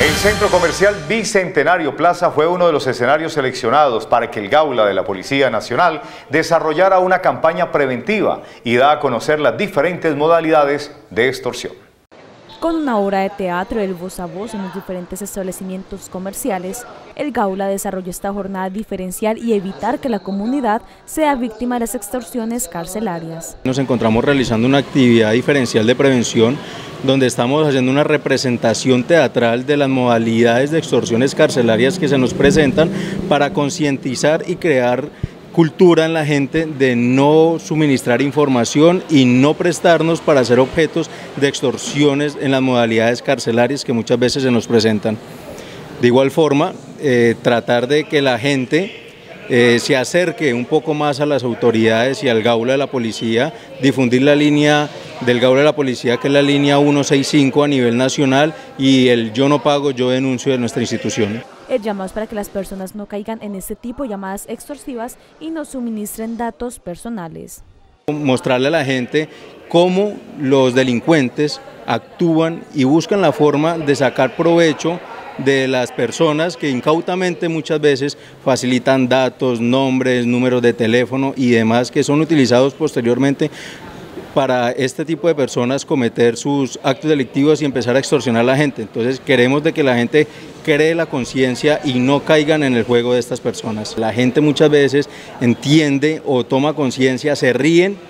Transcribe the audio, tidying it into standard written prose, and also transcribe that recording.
El Centro Comercial Bicentenario Plaza fue uno de los escenarios seleccionados para que el Gaula de la Policía Nacional desarrollara una campaña preventiva y da a conocer las diferentes modalidades de extorsión. Con una obra de teatro del voz a voz en los diferentes establecimientos comerciales, el Gaula desarrolló esta jornada diferencial y evitar que la comunidad sea víctima de las extorsiones carcelarias. Nos encontramos realizando una actividad diferencial de prevención donde estamos haciendo una representación teatral de las modalidades de extorsiones carcelarias que se nos presentan para concientizar y crear cultura en la gente de no suministrar información y no prestarnos para ser objetos de extorsiones en las modalidades carcelarias que muchas veces se nos presentan. De igual forma, tratar de que la gente se acerque un poco más a las autoridades y al Gaula de la Policía, difundir la línea del Gaula de la Policía, que es la línea 165 a nivel nacional, y el yo no pago, yo denuncio de nuestra institución. El llamado es para que las personas no caigan en este tipo de llamadas extorsivas y no suministren datos personales. Mostrarle a la gente cómo los delincuentes actúan y buscan la forma de sacar provecho de las personas que incautamente muchas veces facilitan datos, nombres, números de teléfono y demás que son utilizados posteriormente para este tipo de personas cometer sus actos delictivos y empezar a extorsionar a la gente. Entonces queremos de que la gente cree la conciencia y no caigan en el juego de estas personas. La gente muchas veces entiende o toma conciencia, se ríen